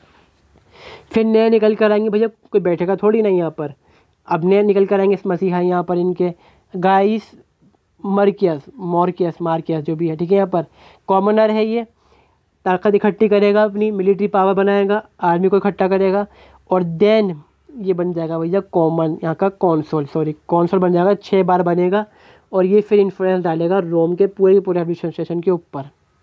फिर नए निकल कर आएंगे भैया, कोई बैठेगा थोड़ी नहीं यहाँ पर, अब नए निकल कर आएंगे मसीहा यहाँ पर इनके, गाइस मर्कियस मॉर्कियस मार्कियस जो भी है। ठीक है। यहाँ पर कॉमनर है, ये ताकत इकट्ठी करेगा, अपनी मिलिट्री पावर बनाएगा, आर्मी को इकट्ठा करेगा, और देन ये बन जाएगा भैया कॉमन यहाँ का कौंसल सॉरी कौंसल बन जाएगा, छः बार बनेगा, और ये फिर इन्फ्लुएंस डालेगा रोम के पूरे पूरे एडमिनिस्ट्रेशन के ऊपर।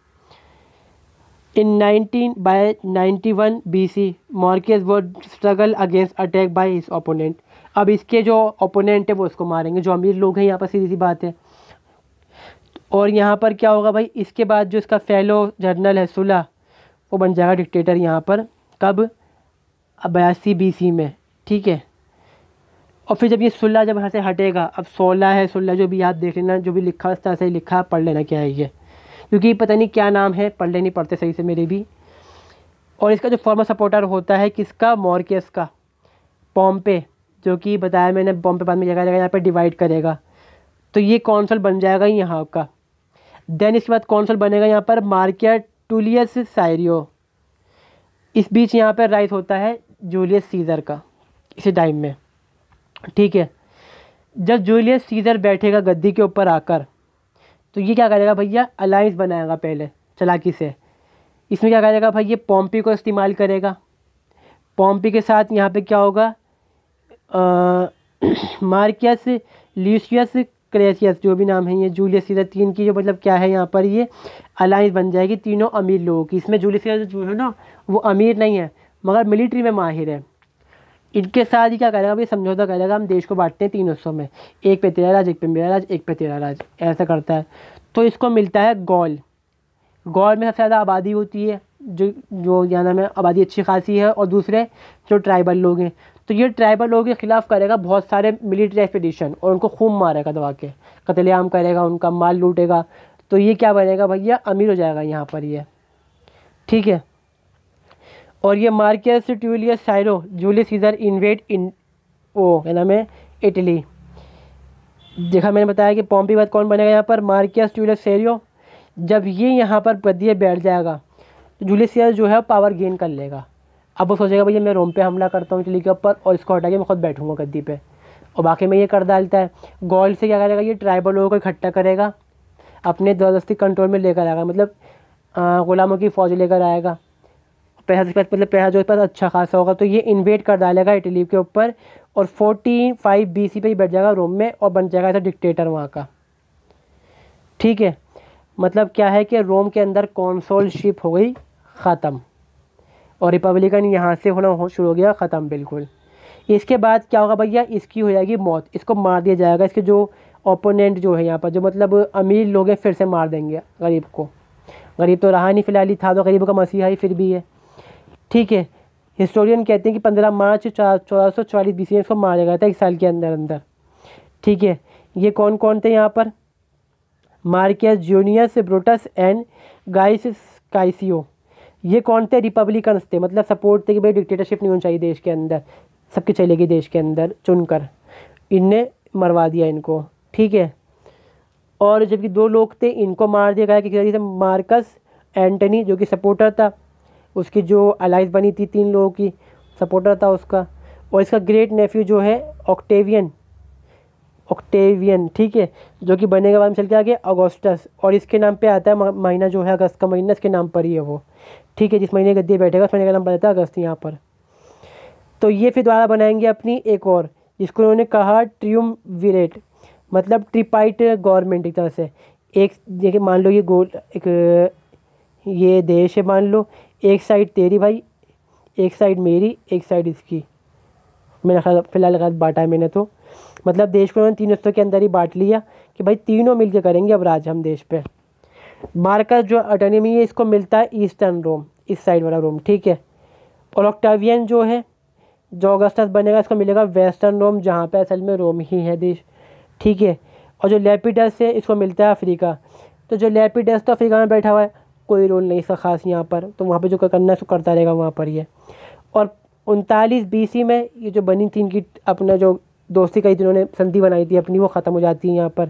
In nineteen by ninety one B C Marcius would struggle against attack by his opponent. अब इसके जो ओपोनेंट है वो उसको मारेंगे, जो अमीर लोग हैं यहाँ पर, सीधी सी बात है। और यहाँ पर क्या होगा भाई, इसके बाद जो इसका फेलो जर्नल है सुला, वो बन जाएगा डिक्टेटर यहाँ पर, कब, बयासी बी सी में। ठीक है। और फिर जब ये सुल्ला जब यहाँ से हटेगा, अब सोलह है सुल्ला जो भी आप देख लेना, जो भी लिखा उस तरह से लिखा पढ़ लेना क्या है ये, क्योंकि पता नहीं क्या नाम है, पढ़ ले नहीं पढ़ते सही से मेरे भी। और इसका जो फॉर्मर सपोर्टर होता है किसका, मॉर्कियस का, पॉम्पे, जो कि बताया मैंने पॉम्पे बाद में जगह जगह यहाँ पर डिवाइड करेगा, तो ये कौंसल बन जाएगा यहाँ का। देन इसके बाद कौंसल बनेगा यहाँ पर मार्किया टूलियस साइरियो। इस बीच यहाँ पर राइज होता है जूलियस सीजर का इसी टाइम में। ठीक है। जब जूलियस सीजर बैठेगा गद्दी के ऊपर आकर, तो ये क्या करेगा भैया, अलायंस बनाएगा पहले चालाकी से। इसमें क्या करेगा भाई, ये पॉम्पी को इस्तेमाल करेगा, पॉम्पी के साथ यहाँ पे क्या होगा, मार्कियस ल्यूसियस क्रेसियस जो भी नाम है ये, जूलियस सीजर, तीन की जो मतलब क्या है यहाँ पर ये अलायंस बन जाएगी तीनों अमीर लोगों की। इसमें जूलियस सीजर जो है ना वो अमीर नहीं है मगर मिलिट्री में माहिर है। इनके साथ ही क्या करेगा भाई, समझौता करेगा, हम देश को बांटते हैं तीन हिस्सों में, एक पे तेरा राज, एक पे मेरा राज, एक पे तेरा राज, ऐसा करता है। तो इसको मिलता है गॉल। गॉल में सबसे ज़्यादा आबादी होती है, जो जो यहाँ में आबादी अच्छी खासी है, और दूसरे जो ट्राइबल लोग हैं, तो ये ट्राइबल लोगों के ख़िलाफ़ करेगा बहुत सारे मिलिट्री एक्सपीडिशन और उनको खूब मारेगा, दबा के कत्लेआम करेगा, उनका माल लूटेगा। तो ये क्या बनेगा भैया, अमीर हो जाएगा यहाँ पर ये, ठीक है। और ये Marcus Tullius Cicero Julius Caesar invade in ओ क्या नाम है इटली। देखा मैंने बताया कि पॉम्पी के बाद कौन बनेगा यहाँ पर, मार्कस ट्यूलियस सेरियो। जब ये यहाँ पर गद्दी बैठ जाएगा तो जूलियस सीजर जो है पावर गेन कर लेगा। अब वो सोचेगा भैया मैं रोम पे हमला करता हूँ इटली के ऊपर और इसको हटा के मैं खुद बैठूंगा गद्दी पे, और बाकी में ये कर डालता है। गॉल से क्या करेगा, ये ट्राइबल लोगों को इकट्ठा करेगा, अपने ज़बरदस्ती कंट्रोल में लेकर आएगा, मतलब गुलामों की फ़ौज लेकर आएगा। पैसा के पास मतलब पैसा जो इसके पास अच्छा खासा होगा, तो ये इन्वेड कर डालेगा इटली के ऊपर और फोर्टी फाइव बी सी पे ही बैठ जाएगा रोम में और बन जाएगा ऐसा डिक्टेटर वहाँ का, ठीक है। मतलब क्या है कि रोम के अंदर कॉन्सोलशिप हो गई ख़त्म और रिपब्लिकन यहाँ से होना हो शुरू हो गया ख़त्म बिल्कुल। इसके बाद क्या होगा भैया, इसकी हो जाएगी मौत, इसको मार दिया जाएगा। इसके जो ओपोनेंट जो है यहाँ पर, जो मतलब अमीर लोग हैं, फिर से मार देंगे गरीब को। गरीब तो रहा नहीं, फिलहाल ही था तो गरीब का मसीहा ही फिर भी है, ठीक है। हिस्टोरियन कहते हैं कि पंद्रह मार्च चौदह सौ चालीस बीसी में इसको मारा गया था एक साल के अंदर अंदर, ठीक है। ये कौन कौन थे यहाँ पर, Marcus Junius Brutus and Gaius Cassius. ये कौन थे, रिपब्लिकन्स थे, मतलब सपोर्ट थे कि भाई डिक्टेटरशिप नहीं होनी चाहिए देश के अंदर, सबकी चलेगी देश के अंदर चुनकर। इनने मरवा दिया इनको, ठीक है। और जबकि दो लोग थे इनको मार दिया गया किसी तरीके से, मार्कस एंटनी जो कि सपोर्टर था, उसकी जो अलाइंस बनी थी तीन लोगों की, सपोर्टर था उसका, और इसका ग्रेट नेफ्यू जो है ऑक्टेवियन ऑक्टेवियन ठीक है, जो कि बनेगा बाद में चल के आगे अगस्टस, और इसके नाम पे आता है महीना जो है अगस्त का महीना, इसके नाम पर ही है वो, ठीक है। जिस महीने गद्दी बैठेगा उस महीने का नाम बताता है अगस्त यहाँ पर। तो ये फिर दोबारा बनाएंगे अपनी एक और, जिसको उन्होंने कहा ट्रियम्विरेट, मतलब ट्रिपाइट गवर्नमेंट एक तरह से। एक देखिए मान लो ये गोल एक ये देश है, मान लो एक साइड तेरी भाई, एक साइड मेरी, एक साइड इसकी, मैंने ख्याल फिलहाल गलत बांटा है मैंने, तो मतलब देश को उन्होंने तीन हिस्सों के अंदर ही बांट लिया कि भाई तीनों मिलके करेंगे अब राज हम देश पे। मार्कस जो ऑटोनॉमी है इसको मिलता है ईस्टर्न रोम, इस साइड वाला रोम, ठीक है। और ऑक्टावियन जो है जो अगस्टस बनेगा इसको मिलेगा वेस्टर्न रोम, जहाँ पे असल में रोम ही है देश, ठीक है। और जो लेपिडस है इसको मिलता है अफ्रीका। तो जो लेपिडस तो अफ्रीका में बैठा हुआ है, कोई रोल नहीं इसका खास यहाँ पर, तो वहाँ पे जो करना है उसको करता रहेगा वहाँ पर ये। और उनतालीस बीसी में ये जो बनी थी इनकी अपना जो दोस्ती कही थी उन्होंने, संधि बनाई थी अपनी, वो ख़त्म हो जाती है यहाँ पर।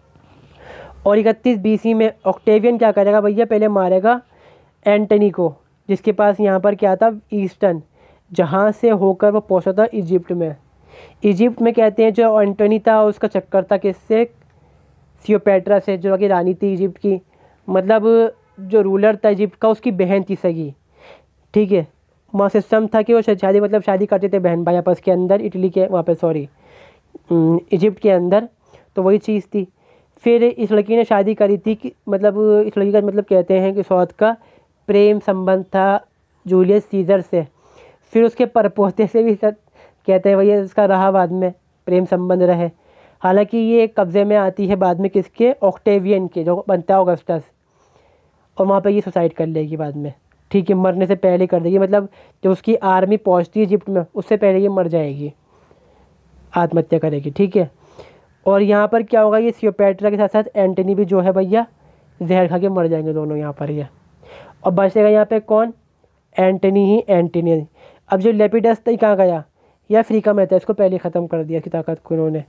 और इकतीस बीसी में ऑक्टेवियन क्या करेगा भैया, पहले मारेगा एंटनी को, जिसके पास यहाँ पर क्या था ईस्टर्न, जहाँ से होकर वो पहुँचा था इजिप्ट में। इजिप्ट में कहते हैं जो एंटनी था उसका चक्कर था किससे, क्लियोपेट्रा से, जो कि रानी थी इजिप्ट की, मतलब जो रूलर था इजिप्ट का उसकी बहन थी सगी, ठीक है। वहाँ सिस्टम था कि वो शादी मतलब शादी करते थे बहन भाई आपस के अंदर, इटली के वहाँ पे सॉरी इजिप्ट के अंदर, तो वही चीज़ थी। फिर इस लड़की ने शादी करी थी कि मतलब इस लड़की का मतलब कहते हैं कि सौत का प्रेम संबंध था जूलियस सीजर से, फिर उसके परपोते से भी सर कहते हैं भैया इसका रहा बाद में प्रेम संबंध रहे। हालांकि ये कब्ज़े में आती है बाद में किसके, ऑक्टेवियन के, जो बनता है ऑगस्टस, और वहाँ पे ये सुसाइड कर लेगी बाद में, ठीक है। मरने से पहले कर देगी, मतलब जब उसकी आर्मी पहुँचती है इजिप्ट में उससे पहले ये मर जाएगी, आत्महत्या करेगी, ठीक है। और यहाँ पर क्या होगा, ये क्लियोपेट्रा के साथ साथ एंटनी भी जो है भैया जहर खा के मर जाएंगे दोनों यहाँ पर ये। और बचेगा यहाँ पे कौन, एंटनी ही एंटनी। अब जो लेपिडस था कहाँ गया, यह अफ्रीका में था, इसको पहले ख़त्म कर दिया इसकी ताकत को इन्होंने।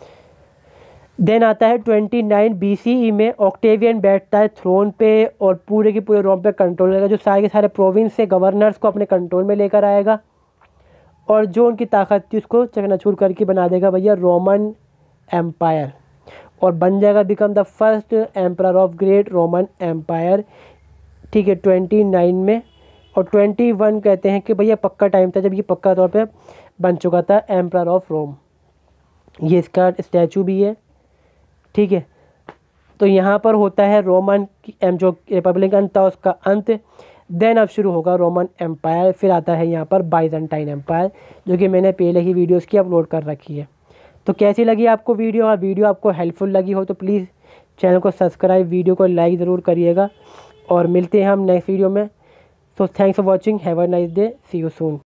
देन आता है ट्वेंटी नाइन बीसीई में ऑक्टेवियन बैठता है थ्रोन पे और पूरे के पूरे रोम पे कंट्रोल करेगा, जो सारे के सारे प्रोविंस से गवर्नर्स को अपने कंट्रोल में लेकर आएगा, और जो उनकी ताकत थी उसको चकनाचूर करके बना देगा भैया रोमन एम्पायर, और बन जाएगा become the first emperor of great Roman empire, ठीक है। ट्वेंटी नाइन में, और ट्वेंटी वन कहते हैं कि भैया पक्का टाइम था जब ये पक्का तौर पे बन चुका था एम्परर ऑफ रोम। ये इसका स्टैचू भी है, ठीक है। तो यहाँ पर होता है रोमन जो रिपब्लिकन था उसका अंत। देन अब शुरू होगा रोमन एम्पायर, फिर आता है यहाँ पर बाइजेंटाइन एम्पायर, जो कि मैंने पहले ही वीडियोस की अपलोड कर रखी है। तो कैसी लगी आपको वीडियो, और वीडियो आपको हेल्पफुल लगी हो तो प्लीज़ चैनल को सब्सक्राइब, वीडियो को लाइक ज़रूर करिएगा, और मिलते हैं हम नेक्स्ट वीडियो में। So thanks for watching, have a nice day, see you soon.